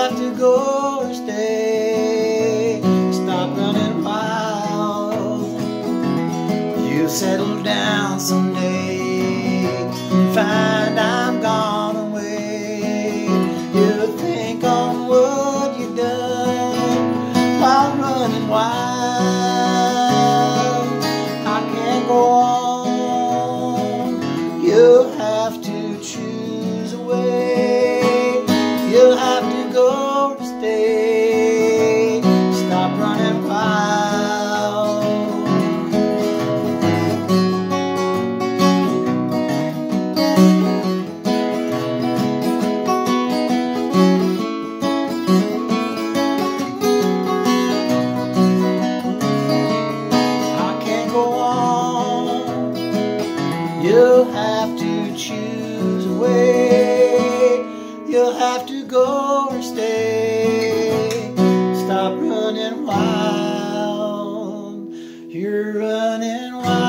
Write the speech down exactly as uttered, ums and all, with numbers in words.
have to go or stay. Stop running wild. You'll settle down someday and find I'm gone away. You'll think on what you've done while running wild. I can't go on. You'll have to choose a way. You'll have to go or stay. Stop running wild. I can't go on. You'll have to choose a way. You'll have to go or stay. Stop running wild. You're running wild.